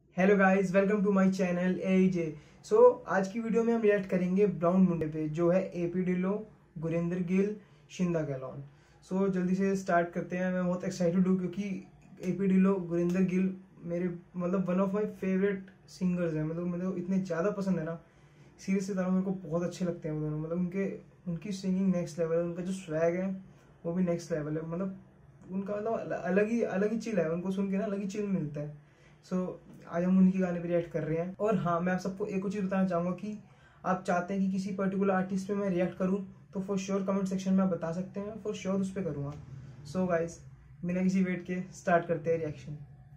Hello guys, welcome to my channel AJ. So आज की video में हम रिएक्ट करेंगे ब्राउन मुंडे पे, जो है एपी ढिल्लों, गुरिंदर गिल, शिंदा गहलोत। सो जल्दी से स्टार्ट करते हैं। मैं बहुत एक्साइटेड हूँ क्योंकि एपी ढिल्लों, गुरिंदर गिल मेरे one of my favourite singers हैं। मतलब इतने ज़्यादा पसंद है ना, सीरियसली तरह मेरे को बहुत अच्छे लगते हैं वो दोनों। उनकी सिंगिंग नेक्स्ट लेवल है, उनका जो स्वैग है वो भी नेक्स्ट लेवल है। उनका अलग ही चिल है, उनको सुन के ना अलग ही चिल मिलता है। सो आज हम उनके गाने पे रिएक्ट कर रहे हैं। और हाँ, मैं आप सबको एक और चीज़ बताना चाहूँगा कि आप चाहते हैं कि किसी पर्टिकुलर आर्टिस्ट पे मैं रिएक्ट करूँ तो फॉर श्योर कमेंट सेक्शन में आप बता सकते हैं, फॉर श्योर उस पर करूँगा। सो गाइस, बिना किसी वेट के स्टार्ट करते हैं रिएक्शन।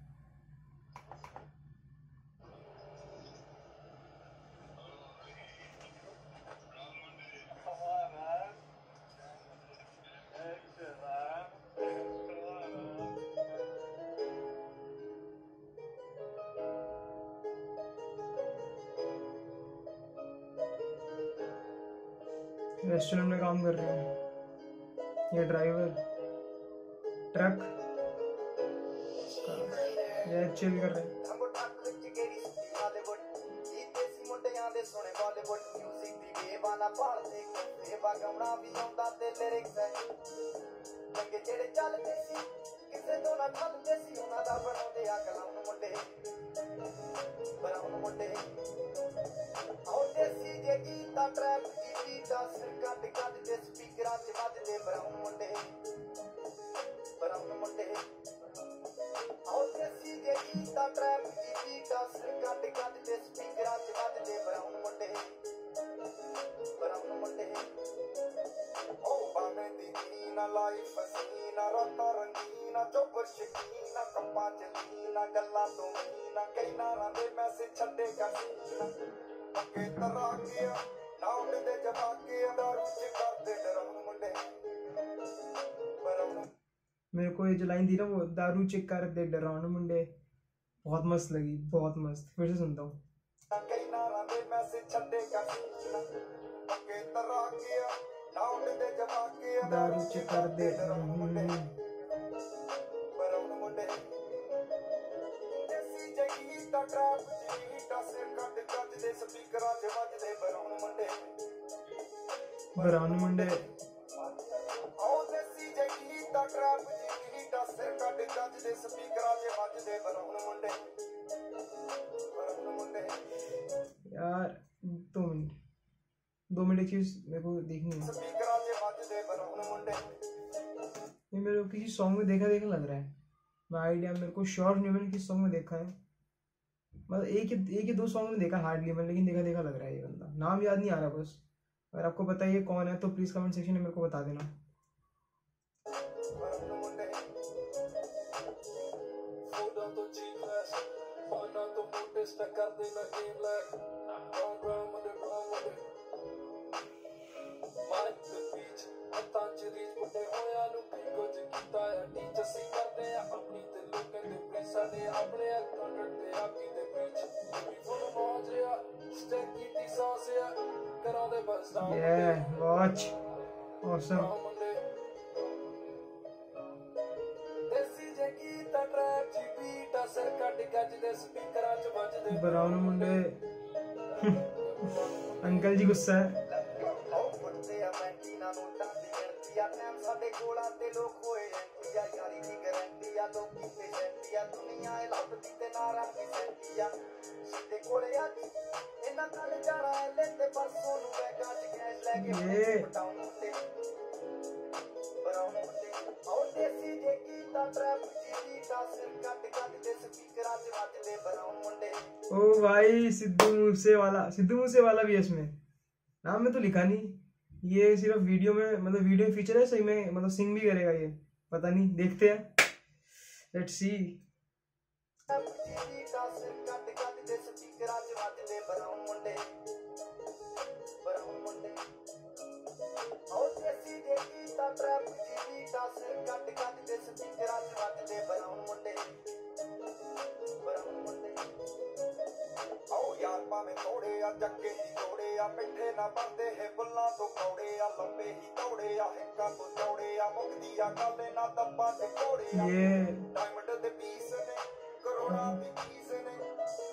रेस्टोरेंट में काम कर रहे हैं ये ड्राइवर, ट्रक, ये चिल कर रहे हैं। लाइफ हसीना रातां रंगीना चौपर शकीना कप्पां च लीना गल्लां तो मीना कई नारां दे मैसेज छड्डेगा सीना पक्के तरा गया नाउंड दे जवाके दारू च करदे डराउन मुंडे मेरे को ये जो लाइन दी ना, वो दारू चेक कर दे डराउन मुंडे, बहुत मस्त लगी, बहुत मस्त। फिर से सुनता हूँ। कई नारां दे मैसेज छड्डेगा सीना पक्के तरा गया नाउंड दे जवाके दारू चेक कर दे ब्राउन मुंडे। यार 2 मिनट एक चीज मेरे को देखनी है। ये मेरे को किसी सॉन्ग में देखा लग रहा है। मैं आइडिया मेरे को श्योर नहीं, मैंने किस सॉन्ग में देखा है। मतलब एक या 2 सॉन्ग में देखा हार्डली मैंने, लेकिन देखा लग रहा है ये बंदा। नाम याद नहीं आ रहा बस। अगर आपको पता है ये कौन है तो प्लीज कमेंट सेक्शन में मेरे को बता देना। Yeah, watch. Awesome. ब्राउन मुंडे। अंकल जी गुस्सा है। ओ भाई, सिद्धू मूसे वाला भी है इसमें। नाम में तो लिखा नहीं, ये सिर्फ वीडियो में, वीडियो फीचर है। सही में सिंग भी करेगा ये, पता नहीं, देखते हैं। Let's see. भावें थोड़े आ जगे ही जोड़े आ मिठे ना बनते है बुल्ला तो कौड़े आ लंबे ही दौड़े आ हिक्का तो चौड़े आ मुक्ति आ गाले ना दब्बा ते कोड़े आ डायमंड दे पीस ने करोड़ा दी चीज ने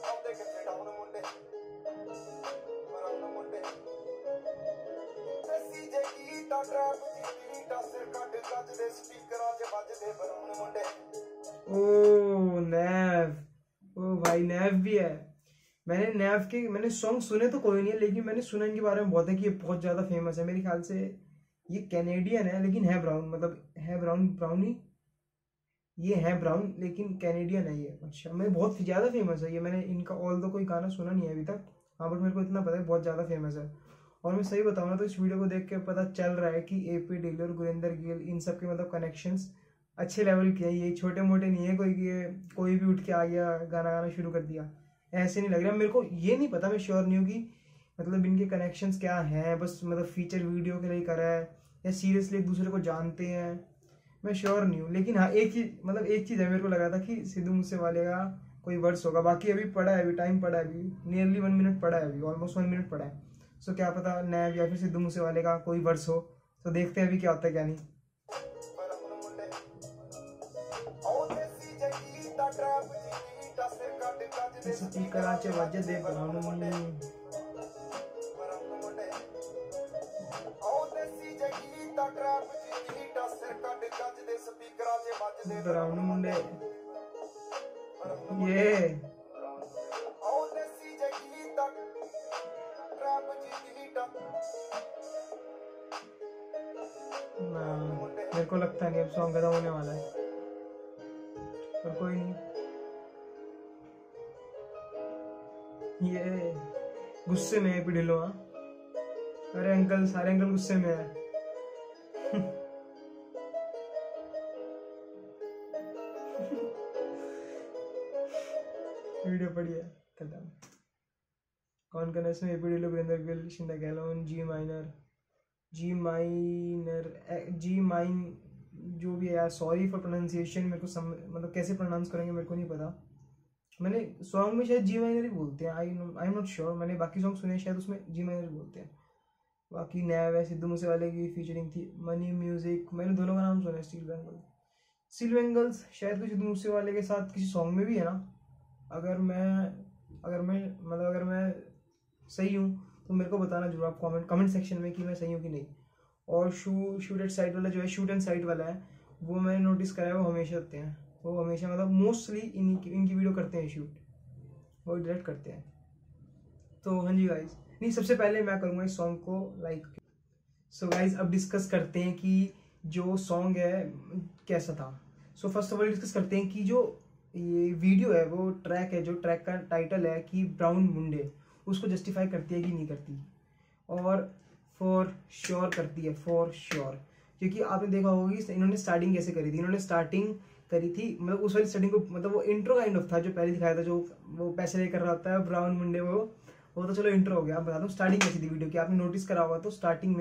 भाई नैव भी है। मैंने सॉन्ग सुने तो कोई नहीं है, लेकिन मैंने सुना इनके बारे में बहुत है कि ये बहुत ज़्यादा फेमस है। मेरे ख्याल से ये कैनेडियन है, लेकिन है ब्राउन, मतलब है ब्राउनी। ये है ब्राउन लेकिन कैनेडियन है ये। अच्छा, मैं बहुत ज़्यादा फेमस है ये। मैंने इनका ऑल दो कोई गाना सुना नहीं है अभी तक, हाँ, बट मेरे को इतना पता है बहुत ज़्यादा फेमस है। और मैं सही बताऊँ ना तो इस वीडियो को देख के पता चल रहा है कि एपी डिलर, गुरिंदर गिल, इन सब के मतलब कनेक्शंस अच्छे लेवल के हैं। ये छोटे मोटे नहीं है कोई कि कोई भी उठ के आ गया गाना गाना शुरू कर दिया, ऐसे नहीं लग रहा। मेरे को ये नहीं पता, मैं श्योर नहीं हूँ कि मतलब इनके कनेक्शंस क्या हैं, बस मतलब फीचर वीडियो के लिए करा है या सीरियसली एक दूसरे को जानते हैं, मैं श्योर नहीं हूँ। लेकिन हाँ, एक चीज़ है, मेरे को लगा था कि सिद्धू मूसेवाले का कोई वर्ड्स होगा। बाकी अभी पड़ा है, अभी टाइम पड़ा है, अभी नियरली 1 मिनट पड़ा है, अभी ऑलमोस्ट 1 मिनट पड़ा है। सो क्या पता नैब या फिर सिद्धू मूसेवाले का कोई वर्ड्स हो, तो देखते हैं अभी क्या होता है क्या नहीं। कराचे वजह दे ब्राउन मुंडे ये मेरे को लगता नहीं अब सॉन्ग खत्म होने वाला है, पर कोई नहीं। ये गुस्से में है एपी ढिल्लों। अरे अंकल, सारे अंकल गुस्से में है। वीडियो पड़ी है खत्म। कौन करना इसमें? एपी ढिल्लों, गुरिंदर गिल, शिंदा गैलोन, जी माइन, जो भी है यार, सॉरी फॉर प्रोनाउंसिएशन। मेरे को मतलब कैसे प्रोनाउंस करेंगे मेरे को नहीं पता। मैंने सॉन्ग में शायद जी माइनर ही बोलते हैं, आई एम नॉट श्योर। मैंने बाकी सॉन्ग सुने शायद उसमें जी माइनर बोलते हैं। बाकी नैव है, सिद्धू मूसेवाले की फीचरिंग थी, मनी म्यूजिक, मैंने दोनों का नाम सुना है। स्टील बेंगल्स शायद कोई सिद्धू मूसेवाले के साथ किसी सॉन्ग में भी है ना। अगर मैं सही हूँ तो मेरे को बताना जरूर आप कमेंट सेक्शन में कि मैं सही हूँ कि नहीं। और शूट एट साइट वाला जो है, शूट एंड साइट वाला है, वो मैंने नोटिस करा है वो हमेशा होते हैं। वो हमेशा मतलब मोस्टली इनकी वीडियो करते हैं शूट, वो डायरेक्ट करते हैं। तो हाँ जी गाइज, नहीं सबसे पहले मैं करूँगा इस सॉन्ग को लाइक। सो गाइज अब डिस्कस करते हैं कि जो सॉन्ग है कैसा था। So first of all discuss करते हैं कि जो ये वीडियो है, वो ट्रैक है, जो ट्रैक का टाइटल है कि ब्राउन मुंडे, उसको जस्टिफाई करती है कि नहीं करती? और फॉर श्योर करती है, फॉर श्योर। क्योंकि आपने देखा होगा कि इन्होंने स्टार्टिंग कैसे करी थी। इन्होंने स्टार्टिंग करी थी, मतलब उस वाली स्टार्टिंग को, मतलब वो इंट्रो काइंड ऑफ था जो पहले दिखाया था, जो वो पैसे लेकर रहा होता है ब्राउन मुंडे, वो तो चलो इंट्रो हो गया। अब बता दूँ स्टार्टिंग कैसी थी वीडियो की। आपने नोटिस करा होगा तो स्टार्टिंग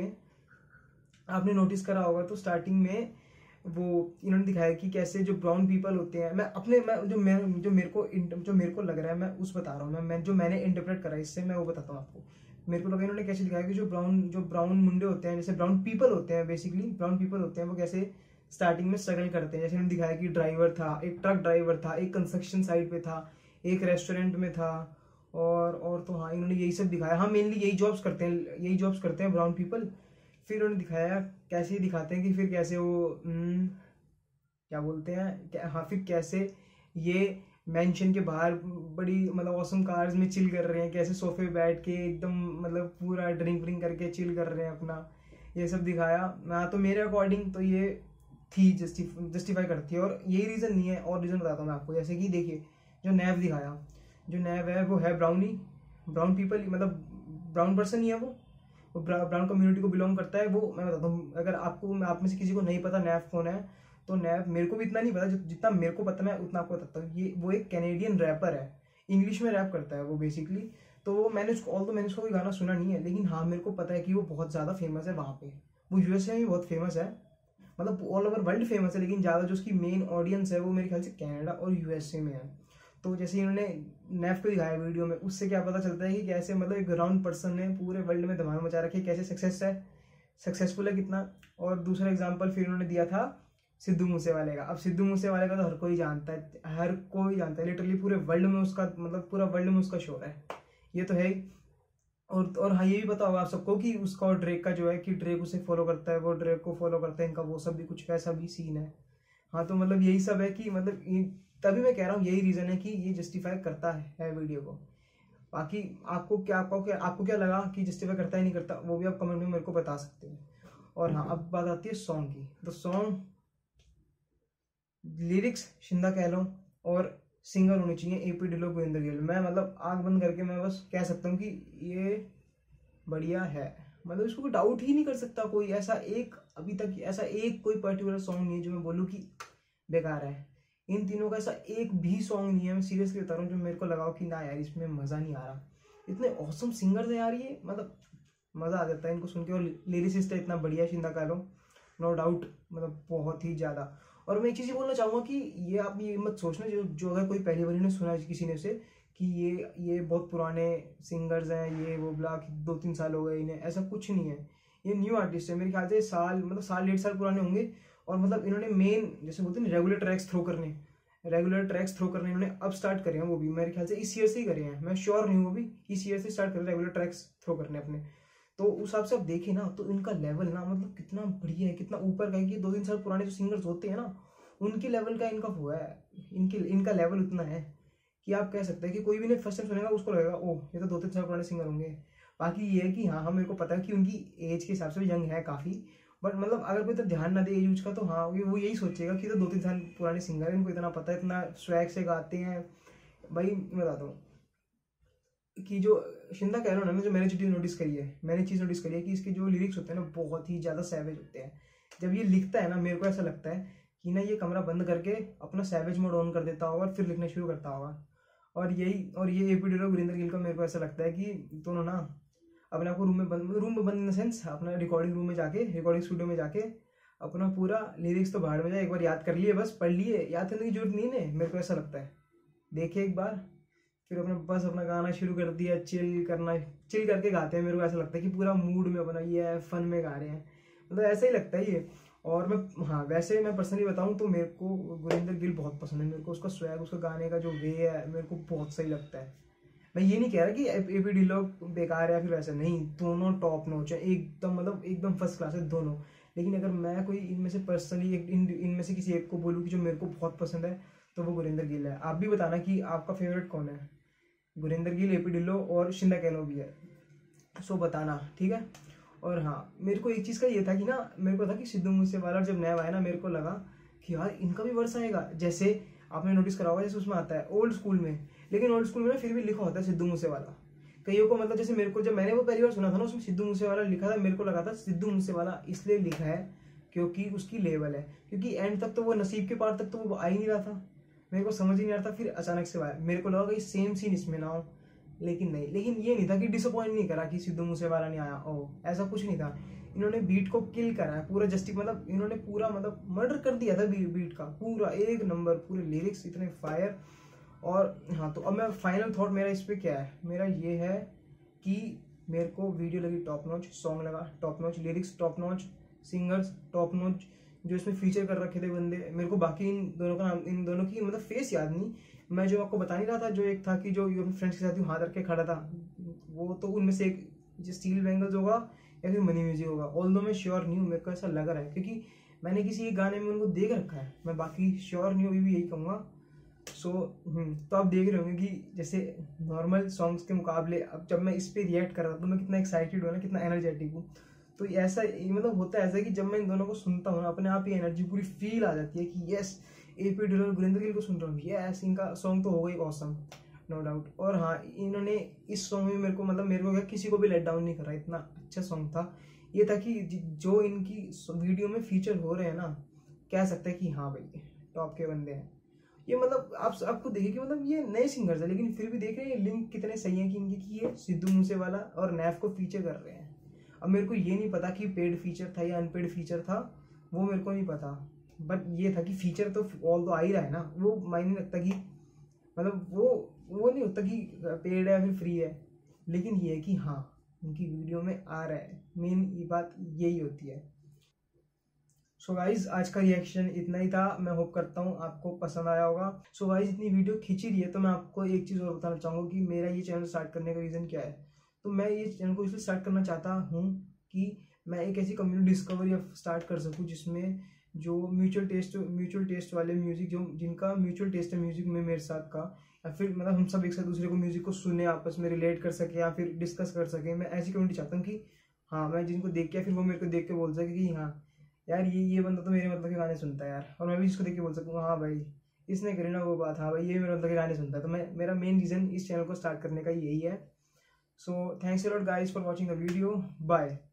में वो इन्होंने दिखाया कि कैसे जो ब्राउन पीपल होते हैं, जो मेरे को लग रहा है, मैं उस बता रहा हूँ, मैं जो मैंने इंटरप्रेट करा इससे, मैं वो बताता हूँ आपको। मेरे को लगा इन्होंने कैसे दिखाया कि जो ब्राउन मुंडे होते हैं, जैसे ब्राउन पीपल होते हैं, बेसिकली ब्राउन पीपल होते हैं, वो कैसे स्टार्टिंग में स्ट्रगल करते हैं। जैसे इन्होंने दिखाया कि ड्राइवर था, एक ट्रक ड्राइवर था, एक कंस्ट्रक्शन साइट पे था, एक रेस्टोरेंट में था, और तो हाँ, इन्होंने यही सब दिखाया। हाँ, मेनली यही जॉब्स करते हैं ब्राउन पीपल। फिर उन्होंने दिखाया, कैसे दिखाते हैं कि फिर कैसे वो क्या बोलते हैं, हाँ, फिर कैसे ये मेंशन के बाहर बड़ी मतलब ऑसम कार्स में चिल कर रहे हैं, कैसे सोफे बैठ के एकदम मतलब पूरा ड्रिंक करके चिल कर रहे हैं अपना, ये सब दिखाया। हाँ, तो मेरे अकॉर्डिंग तो ये थी जस्टिफाई करती है। और यही रीज़न नहीं है, और रीज़न बताता हूँ मैं आपको। जैसे कि देखिए, जो नैव दिखाया, जो नैव है वो है ब्राउन पीपल, मतलब ब्राउन पर्सन ही है वो ब्राउन कम्युनिटी को बिलोंग करता है। वो मैं बताता हूँ, अगर आप में से किसी को नहीं पता नैव कौन है, तो नैव, मेरे को भी इतना नहीं पता, जितना मेरे को पता मैं उतना आपको बताता हूँ। वो एक कैनेडियन रैपर है, इंग्लिश में रैप करता है वो बेसिकली। तो मैंने उसको कोई गाना सुना नहीं है, लेकिन हाँ, मेरे को पता है कि वो बहुत ज़्यादा फेमस है वहाँ पे। वो यूएसए में भी बहुत फेमस है, मतलब ऑल ओवर वर्ल्ड फेमस है, लेकिन ज़्यादा जो उसकी मेन ऑडियंस है वो मेरे ख्याल से कनाडा और यूएसए में है। तो जैसे इन्होंने नैव को दिखाया वीडियो में, उससे क्या पता चलता है कि कैसे मतलब एक ग्राउंड पर्सन ने पूरे वर्ल्ड में धमाल मचा रखी है, कैसे सक्सेसफुल है कितना। और दूसरा एग्जांपल फिर उन्होंने दिया था सिद्धू मूसेवाले का। अब सिद्धू मूसेवाले का तो हर कोई जानता है, लिटरली पूरे वर्ल्ड में उसका, मतलब पूरा वर्ल्ड में उसका शोर है, ये तो है ही। और हाँ, ये भी पता होगा आप सबको कि उसका और ड्रेक का जो है कि ड्रेक उसे फॉलो करता है, वो ड्रेक को फॉलो करता है, इनका वो सब भी कुछ वैसा भी सीन है। हाँ तो मतलब यही सब है कि मतलब तभी मैं कह रहा हूँ यही रीज़न है कि ये जस्टिफाई करता है वीडियो को। बाकी आपको क्या लगा कि जस्टिफाई करता है नहीं करता, वो भी आप कमेंट में मेरे को बता सकते हैं। और हाँ, अब बात आती है सॉन्ग की। तो सॉन्ग लिरिक्स शिंदा कहलों और सिंगर होने चाहिए एपी ढिल्लों गुरिंदर गिल। मैं मतलब आंख बंद करके मैं बस कह सकता हूँ कि ये बढ़िया है, मतलब इसको कोई डाउट ही नहीं कर सकता कोई। ऐसा एक अभी तक ऐसा एक कोई पर्टिकुलर सॉन्ग नहीं है जो मैं बोलूँ कि बेकार है। इन तीनों का ऐसा एक भी सॉन्ग नहीं है, मैं सीरियसली बता रहा हूँ, जो मेरे को लगाओ कि ना यार इसमें मज़ा नहीं आ रहा। इतने ऑसम सिंगर्स है यार ये, मतलब मज़ा आ जाता है इनको सुन के। और लिरिसिस्ट है इतना बढ़िया शिंदा कहलों, नो डाउट, मतलब बहुत ही ज़्यादा। और मैं एक चीज़ ये बोलना चाहूँगा कि ये आप ये मत सोचना जो जो अगर कोई पहली बार ने सुना है किसी ने से कि ये बहुत पुराने सिंगर्स हैं, ये वो ब्ला 2-3 साल हो गए इन्हें, ऐसा कुछ नहीं है। ये न्यू आर्टिस्ट है, मेरे ख्याल से साल 1.5 साल पुराने होंगे। और मतलब इन्होंने मेन जैसे बोलते हैं रेगुलर ट्रैक्स थ्रो करने इन्होंने अब स्टार्ट करे हैं, वो भी मेरे ख्याल से इस ईयर से ही करे हैं, मैं श्योर नहीं हूँ, वो भी इस ईयर से स्टार्ट कर रेगुलर ट्रैक्स थ्रो करने अपने। तो उस हिसाब से आप देखें ना तो इनका लेवल ना मतलब कितना बढ़िया है, कितना ऊपर का है कि 2-3 साल पुराने जो सिंगर्स होते हैं ना उनके लेवल का इनका हुआ है। इनका लेवल उतना है कि आप कह सकते हैं कि कोई भी नहीं फर्स्ट टाइम सुनेगा उसको लगेगा ओह ये तो 2-3 साल पुराने सिंगर होंगे। बाकी ये है कि हाँ मेरे को पता है कि उनकी एज के हिसाब से यंग है काफ़ी, बट मतलब अगर कोई तो ध्यान ना दे एज यूज का तो हाँ वो यही सोचेगा कि तो 2-3 साल पुराने सिंगर है, इनको इतना पता है, इतना स्वैग से गाते हैं। भाई मैं बताता हूँ कि जो शिंदा कहलों ने जो मैंने चीज़ नोटिस करी है कि इसके जो लिरिक्स होते हैं ना बहुत ही ज़्यादा सैवेज होते हैं। जब ये लिखता है ना मेरे को ऐसा लगता है कि ना ये कमरा बंद करके अपना सैवेज मोड ऑन कर देता होगा और फिर लिखना शुरू करता होगा। और ये एपी ढिल्लों गुरिंदर गिल का मेरे को ऐसा लगता है कि दोनों ना अपने आपको रूम में बंद इन द सेंस अपना रिकॉर्डिंग रूम में जाके रिकॉर्डिंग स्टूडियो में जाके अपना पूरा लिरिक्स तो भाड़ में जाए, एक बार याद कर लिए, बस पढ़ लिए, याद करने की जरूरत नहीं है मेरे को ऐसा लगता है। देखे एक बार फिर अपना गाना शुरू कर दिया, चिल करके गाते हैं। मेरे को ऐसा लगता है कि पूरा मूड में अपना ये है, फन में गा रहे हैं, मतलब ऐसा ही लगता है ये। और मैं हाँ वैसे मैं पर्सनली बताऊं तो मेरे को गुरिंदर गिल बहुत पसंद है, मेरे को उसका स्वैग उसका गाने का जो वे है मेरे को बहुत सही लगता है। मैं ये नहीं कह रहा कि एपी ढिल्लों बेकार है या फिर वैसा नहीं, दोनों टॉप नॉच है एकदम, मतलब एकदम फर्स्ट क्लास है दोनों। लेकिन अगर मैं कोई इनमें से पर्सनली इनमें से किसी एक को बोलूँ कि जो मेरे को बहुत पसंद है तो वो गुरिंदर गिल है। आप भी बताना कि आपका फेवरेट कौन है, गुरिंदर गिल, एपी ढिल्लों और शिंदा कहलों भी है, सो बताना ठीक है। और हाँ मेरे को एक चीज़ का ये था कि ना मेरे को था कि सिद्धू मूसेवाला जब नया आया ना मेरे को लगा कि यार इनका भी वर्स आएगा, जैसे आपने नोटिस करा होगा जैसे उसमें आता है ओल्ड स्कूल में, लेकिन ओल्ड स्कूल में ना फिर भी लिखा होता है सिद्धू मूसेवाला। कईयों को मतलब जैसे मेरे को जब मैंने वो पहली बार सुना था ना उसमें सिद्धू मूसेवाला लिखा था, मेरे को लगा था सिद्धू मूसेवाला इसलिए लिखा है क्योंकि उसकी लेवल है, क्योंकि एंड तक तो वो नसीब के पार तक तो वो आ ही नहीं रहा था, मेरे को समझ ही नहीं आ रहा था। फिर अचानक से आया, मेरे को लगा कि सेम सीन इसमें ना हो, लेकिन नहीं, लेकिन ये नहीं था कि डिसअपॉइंट नहीं करा कि सिद्धू मूसेवाला नहीं आया, ओ ऐसा कुछ नहीं था। इन्होंने बीट को किल करा है पूरा, जस्टिक मतलब इन्होंने पूरा मतलब मर्डर कर दिया था बीट का पूरा एक नंबर, पूरे लिरिक्स इतने फायर। और हाँ तो अब मैं फाइनल थॉट मेरा इस पर क्या है, मेरा ये है कि मेरे को वीडियो लगी टॉप नॉच, सॉन्ग लगा top notch, lyrics top notch, singers top notch, जो इसमें फीचर कर रखे थे बंदे, मेरे को बाकी इन दोनों का नाम, इन दोनों की मतलब फेस याद नहीं, मैं जो आपको बता नहीं रहा था जो एक था कि जो अपने फ्रेंड्स के साथ हाथ रख के खड़ा था, वो तो उनमें से एक जो स्टील बैंगल्स होगा या फिर मनी म्यूजिक होगा, ऑल दो मैं श्योर नहीं हूँ, मेरे को ऐसा लग रहा है क्योंकि मैंने किसी एक गाने में उनको देख रखा है, मैं बाकी श्योर नहीं हूँ, अभी भी यही कहूँगा। सो तो आप देख रहे होंगे कि जैसे नॉर्मल सॉन्ग्स के मुकाबले अब जब मैं इस पर रिएक्ट कर रहा हूँ तो मैं कितना एक्साइटेड हूँ ना, कितना एनर्जेटिक हूँ। तो ऐसा मतलब होता है ऐसा कि जब मैं इन दोनों को सुनता हूँ ना अपने आप ही एनर्जी पूरी फील आ जाती है कि यस एपी ढिल्लों और गुरिंदर गिल को सुन रहा हूँ, यस इनका सॉन्ग तो होगा ही ऑसम, नो डाउट। और हाँ इन्होंने इस सॉन्ग में मेरे को क्या किसी को भी लेट डाउन नहीं करा, इतना अच्छा सॉन्ग था। ये था कि जो इनकी वीडियो में फीचर हो रहे हैं ना, कह सकते हैं कि हाँ भाई टॉप के बंदे हैं ये। मतलब आपको देखिए कि मतलब ये नए सिंगर्स है लेकिन फिर भी देख रहे हैं लिंक कितने सही है कि इनके कि ये सिद्धू मूसेवाला और नैफ को फीचर कर रहे हैं। अब मेरे को ये नहीं पता कि पेड फीचर था या अनपेड फीचर था, वो मेरे को नहीं पता, बट ये था कि फीचर तो ऑल तो आ ही रहा है ना, वो मायने नहीं रखता कि मतलब वो नहीं होता कि पेड है या फिर फ्री है, लेकिन ये है कि हाँ उनकी वीडियो में आ रहा है, मेन ये बात यही होती है। सो गाइज आज का रिएक्शन इतना ही था, मैं होप करता हूँ आपको पसंद आया होगा। सो गाइज इतनी वीडियो खींची रही है तो मैं आपको एक चीज़ और बताना चाहूँगा कि मेरा ये चैनल स्टार्ट करने का रीज़न क्या है। तो मैं ये चैनल को इसलिए स्टार्ट करना चाहता हूँ कि मैं एक ऐसी कम्युनिटी डिस्कवर या स्टार्ट कर सकूँ जिसमें जो म्यूचुअल टेस्ट वाले म्यूजिक, जो जिनका म्यूचुअल टेस्ट है म्यूजिक में मेरे साथ का, या फिर मतलब हम सब एक साथ दूसरे को म्यूजिक को सुने, आपस में रिलेट कर सके या फिर डिस्कस कर सके। मैं ऐसी कम्युनिटी चाहता हूँ कि हाँ, मैं जिनको देख के फिर वो मेरे को देख के बोल सके कि हाँ यार ये बंदा तो मेरे मतलब के गाने सुनता है यार, और मैं भी इसको देख के बोल सकूँ हाँ भाई इसने करी ना वो बात, हाँ भाई ये मेरे मतलब के गाने सुनता है। तो मेरा मेन रीज़न इस चैनल को स्टार्ट करने का यही है। So thanks a lot guys for watching the video, bye.